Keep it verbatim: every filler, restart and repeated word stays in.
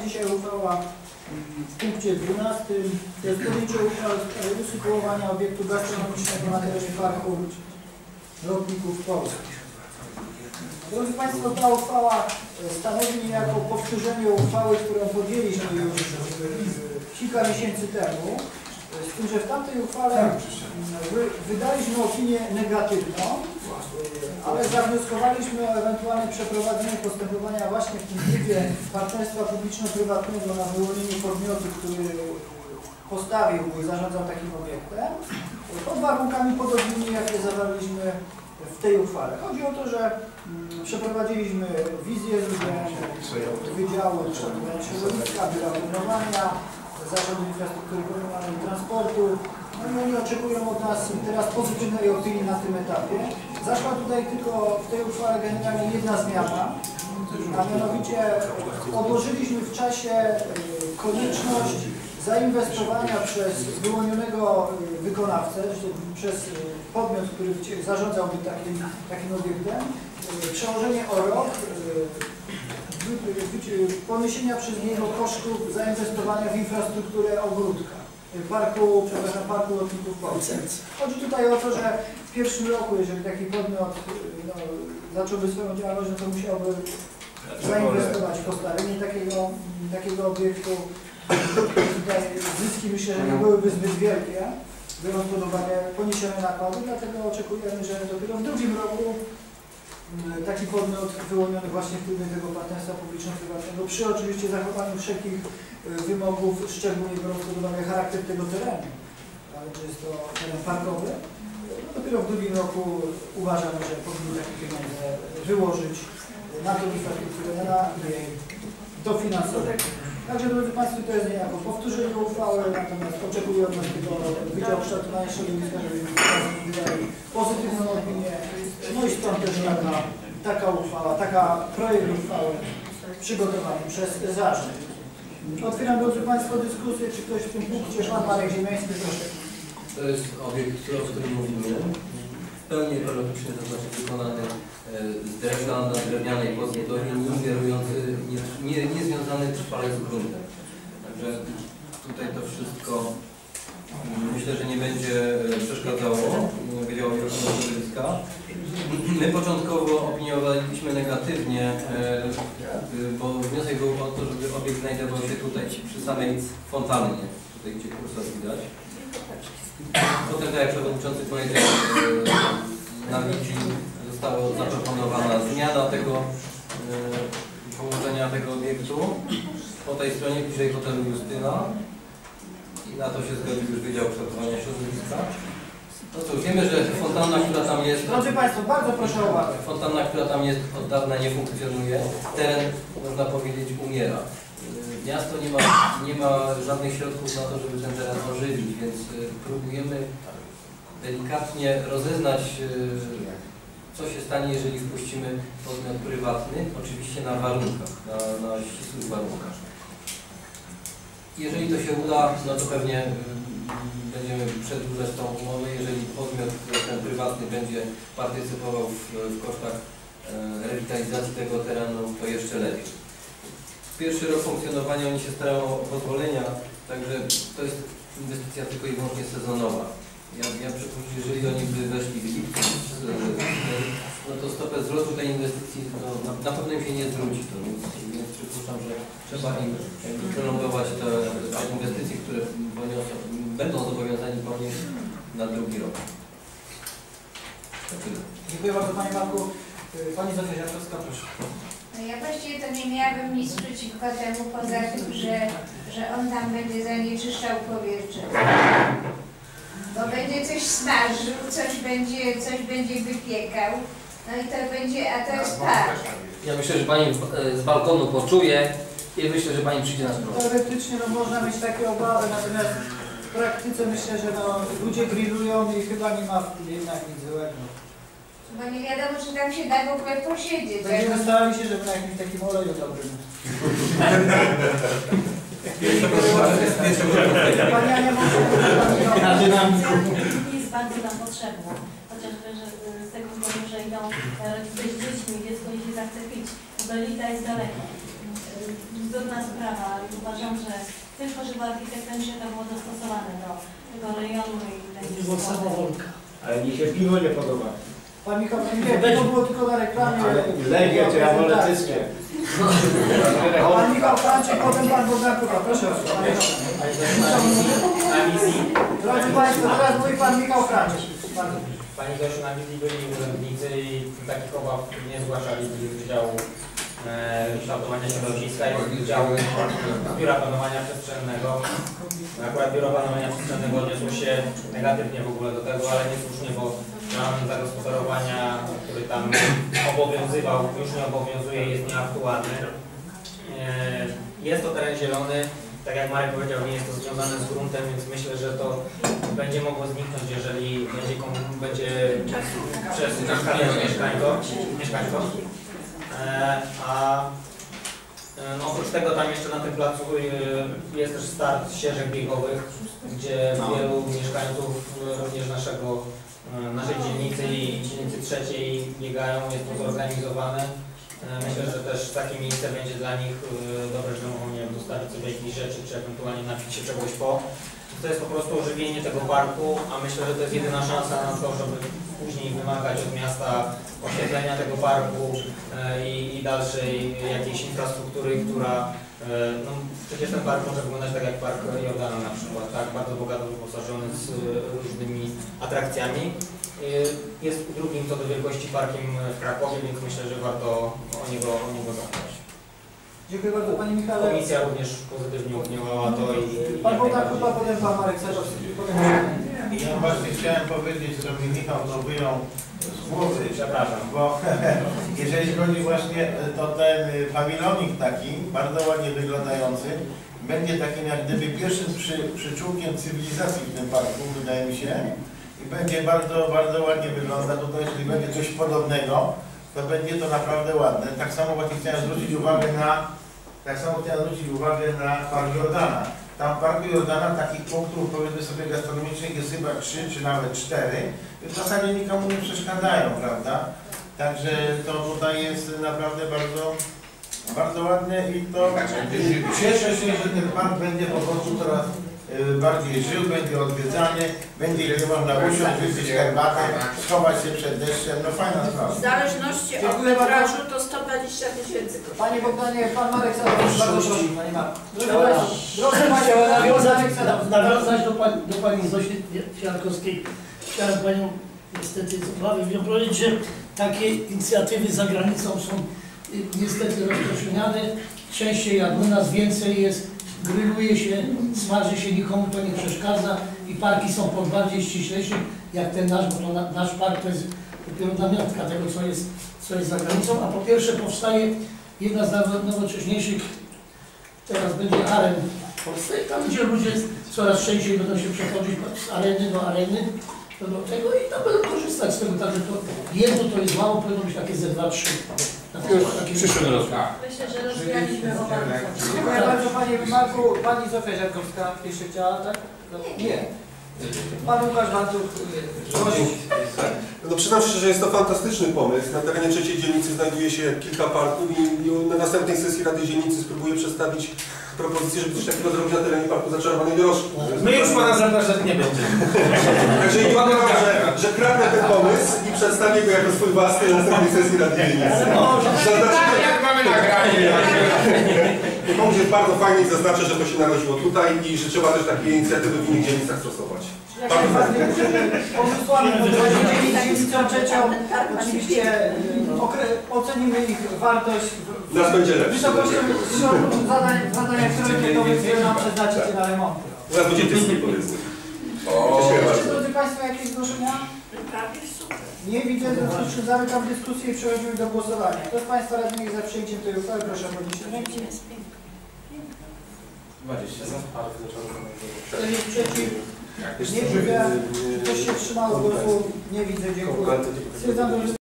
dzisiaj uchwała w punkcie dwunastym. To jest podjęcie uchwały w sprawie usytuowania obiektu gastronomicznego na terenie Parku Lotników Polskich. Drodzy Państwo, ta uchwała stanowi niejako powtórzenie uchwały, którą podjęliśmy już kilka miesięcy temu. Z tym, że w tamtej uchwale wydaliśmy opinię negatywną, ale zawnioskowaliśmy o ewentualne przeprowadzenie postępowania właśnie w tym trybie partnerstwa publiczno-prywatnego na wyłonienie podmiotu, który postawił i zarządzał takim obiektem, pod warunkami podobnymi, jakie zawarliśmy w tej uchwale. Chodzi o to, że przeprowadziliśmy wizję Wydziału Kształtowania Środowiska, Biura Planowania, Zarządu Infrastruktury Komunalnej i Transportu. No i oni oczekują od nas teraz pozytywnej opinii na tym etapie. Zaszła tutaj tylko w tej uchwale generalnie jedna zmiana, a mianowicie odłożyliśmy w czasie konieczność zainwestowania przez wyłonionego wykonawcę, przez podmiot, który zarządzałby takim, takim obiektem, przełożenie o rok poniesienia przez niego kosztów zainwestowania w infrastrukturę ogródka, parku, przepraszam, Parku Lotników Polskich. Chodzi tutaj o to, że w pierwszym roku, jeżeli taki podmiot no, zacząłby swoją działalność, no to musiałby zainwestować w postalenie takiego, takiego obiektu. Tutaj zyski myślę, że nie byłyby zbyt wielkie, biorąc pod uwagę poniesione nakłady, dlatego oczekujemy, że dopiero w drugim roku taki podmiot wyłoniony właśnie w trybie tego partnerstwa publiczno-prywatnego, przy oczywiście zachowaniu wszelkich wymogów, szczególnie biorąc pod uwagę charakter tego terenu, ale że jest to teren parkowy, no dopiero w drugim roku uważam, że powinni takie pieniądze wyłożyć na tą infrastrukturę, na jej dofinansowanie. Także, drodzy Państwo, to jest niejako powtórzenie uchwały, natomiast oczekuję od nas tego Wydziału Kształtowania Środowiska, żebyśmy wydali pozytywną opinię. No i stąd też taka, taka uchwała, taka projekt uchwały przygotowany przez zarząd. Otwieram, drodzy Państwo, dyskusję, czy ktoś w tym punkcie, Pan Marek Ziemiański, proszę. To jest obiekt, o którym mówimy, w pełni ekologiczny, to znaczy wykonany z drewna na drewnianej podbudowie, nie ingerujący, nie, nie, nie związany trwale z gruntem. Także tutaj to wszystko myślę, że nie będzie przeszkadzało Wydziałowi Ochrony Środowiska. My początkowo opiniowaliśmy negatywnie, bo wniosek był o to, żeby obiekt znajdował się tutaj przy samej fontannie, tutaj gdzie kursor widać. Potem, tak jak przewodniczący powiedział, na wizji została zaproponowana zmiana tego położenia tego obiektu po tej stronie bliżej hotelu Justyna i na to się zgodził już Wydział Kształtowania Środowiska. No cóż, wiemy, że fontanna, która tam jest... Drodzy Państwo, bardzo proszę o uwagę. Fontanna, która tam jest, od dawna nie funkcjonuje. Teren, można powiedzieć, umiera. Miasto nie ma, nie ma żadnych środków na to, żeby ten teren ożywić, więc próbujemy delikatnie rozeznać, co się stanie, jeżeli wpuścimy podmiot prywatny, oczywiście na warunkach, na, na ścisłych warunkach. Jeżeli to się uda, no to pewnie będziemy przedłużać tą umowę. Jeżeli podmiot ten prywatny będzie partycypował w, w kosztach rewitalizacji tego terenu, to jeszcze lepiej. Pierwszy rok funkcjonowania oni się starają o pozwolenia, także to jest inwestycja tylko i wyłącznie sezonowa. Ja, ja przypuszczam, jeżeli oni by weszli w lipcu, no to stopę wzrostu tej inwestycji no, na, na pewno im się nie zwróci. To, więc, więc przypuszczam, że trzeba im prolongować te, te inwestycje, które poniosą, będą zobowiązani ponieść na drugi rok. Dziękuję bardzo Panie Marku. Pani Zofia Ziarkowska, proszę. Ja właściwie to nie miałabym nic przeciwko temu, poza tym, że, że on tam będzie zanieczyszczał powietrze. Bo będzie coś smażył, coś będzie, coś będzie wypiekał, no i to będzie, a to jest park. Ja myślę, że Pani z balkonu poczuje i myślę, że Pani przyjdzie na sprawę. Teoretycznie no, można mieć takie obawy, natomiast w praktyce myślę, że no, ludzie grillują i chyba nie ma jednak nic złego. Bo nie wiadomo, czy tam się da w ogóle posiedzieć. Będziemy starali się, żeby na jakimś takim oleju dobrym. Pani Ania, jest bardzo nam potrzebna. Chociażby że z tego powodu, że idą rodzice z dziećmi, dziecko nie się zachce pić. Belita jest daleko. zgodna sprawa. Uważam, że tylko, żeby architekt będzie to było dostosowane do tego rejonu i będzie samowolka. Ale mi się piwo nie podoba. Pan Michał, nie, to było tylko na reklamie. Ale legie, to ja wolę tyskie. Pan Michał Franczyk, potem pan Bogdan Kuka. Proszę bardzo. Na wizji, Drodzy Państwo, teraz mówi pan Michał Franczyk. Pani Zosiu, na wizji byli urzędnicy i takich obaw nie zgłaszali z Wydziału e, Kształtowania Środowiska i z Wydziału Biura Planowania Przestrzennego. Akurat Biuro Planowania Przestrzennego odniosło się negatywnie w ogóle do tego, ale niesłusznie, bo plan zagospodarowania, który tam obowiązywał, już nie obowiązuje, jest nieaktualny. E, jest to teren zielony. Tak jak Marek powiedział, nie jest to związane z gruntem, więc myślę, że to będzie mogło zniknąć, jeżeli będzie, będzie przez mieszkańców. mieszkańców. E, a no, oprócz tego tam jeszcze na tym placu jest też start ścieżek biegowych, gdzie wielu mieszkańców również naszego, naszej dzielnicy i dzielnicy trzeciej biegają, jest to zorganizowane. Myślę, że też takie miejsce będzie dla nich dobre, że mogą, nie wiem, dostarczyć sobie jakichś rzeczy, czy ewentualnie napić się czegoś po. To jest po prostu ożywienie tego parku, a myślę, że to jest jedyna szansa na to, żeby później wymagać od miasta oświetlenia tego parku i, i dalszej jakiejś infrastruktury, która, no przecież ten park może wyglądać tak jak Park Jordana na przykład, tak, bardzo bogato wyposażony z różnymi atrakcjami. Jest drugim co do wielkości parkiem w Krakowie, więc myślę, że warto o niego, o niego zadbać. Dziękuję bardzo Panie Michale. Komisja również pozytywnie opiniowała to i... Pan Bogdan Kuba, potem Pan Marek Sarzowski. Ja właśnie chciałem powiedzieć, że mi Michał to wyjął z głowy. Przepraszam. Bo jeżeli chodzi właśnie, to ten pawilonik taki, bardzo ładnie wyglądający, będzie takim jak gdyby pierwszym przy, przyczółkiem cywilizacji w tym parku, wydaje mi się. I będzie bardzo, bardzo ładnie wygląda. Tutaj jeśli będzie coś podobnego, to będzie to naprawdę ładne. Tak samo właśnie chciałem zwrócić uwagę na, tak samo chciałem zwrócić uwagę na Park Jordana. Tam w Parku Jordana takich punktów, powiedzmy sobie, gastronomicznych jest chyba trzy, czy nawet cztery. W zasadzie nikomu nie przeszkadzają, prawda? Także to tutaj jest naprawdę bardzo, bardzo ładne i to cieszę się, że ten park będzie po prostu coraz bardziej żył, będzie odwiedzany, będzie gdzie można usiąść, wypić herbatę, schować się przed deszczem, no fajna sprawa. W zależności od metrażu to sto dwadzieścia tysięcy. Panie Bogdanie, Pan Marek Sarzowski, bardzo proszę, Panie Marku. Drodzy Panie, nawiązać, nawiązać do, pani, do Pani Zosi Fialkowskiej. Chciałem Panią niestety z obawy wnią powiedzieć, że takie inicjatywy za granicą są niestety rozpowszechniane. Częściej jak u nas więcej jest, grilluje się, smaży się, nikomu to nie przeszkadza i parki są pod bardziej ściślejsze jak ten nasz, bo to na, nasz park to jest dopiero namiastka tego, co jest, co jest za granicą. A po pierwsze powstaje jedna z najnowocześniejszych, teraz będzie aren w Polsce i tam, gdzie ludzie coraz częściej będą się przechodzić z areny do areny, do tego i tam będą korzystać z tego, także to jedno to jest mało, powinno być takie ze dwa, trzy. W przyszłym roku. Myślę, że rozwijaliśmy obawy. Dziękuję bardzo Panie Marku. Pani Zofia Ziarkowska jeszcze chciała, tak? Nie. Pan Łukasz Bartuch, proszę. No przyznam się, że jest to fantastyczny pomysł. Na terenie trzeciej dzielnicy znajduje się kilka parków i, i na następnej sesji Rady Dzielnicy spróbuję przedstawić propozycję, żeby coś takiego zrobić na terenie Parku Zaczarowanej Dorożki. My już Pana zapraszać nie będziemy. Także nie uważam, że, że kradnę ten pomysł i przedstawię go jako swój własny na następnej sesji Rady Dzielnicy. Tak jak mamy nagranie. Pomysł jest bardzo fajny i zaznaczę, że to się narodziło tutaj i że trzeba też takie inicjatywy w innych dzielnicach stosować. Pomysłami dzielnicą trzecią oczywiście ocenimy ich wartość Nas będzie lepszy. wysokością środków zadań, zadania, które które nam przeznaczycie na remonty. U nas będzie tyski, powiedzmy. Czy drodzy Państwo jakieś zgłoszenia? Nie widzę, w związku z czym zamykam dyskusję i przechodzimy do głosowania. Kto z Państwa radnych jest za przyjęciem tej uchwały? Proszę o podniesienie ręki. dwadzieścia. Kto jest przeciw? Nie widzę. Czy ktoś się wstrzymał od głosu? Nie widzę, dziękuję. Stwierdzam, że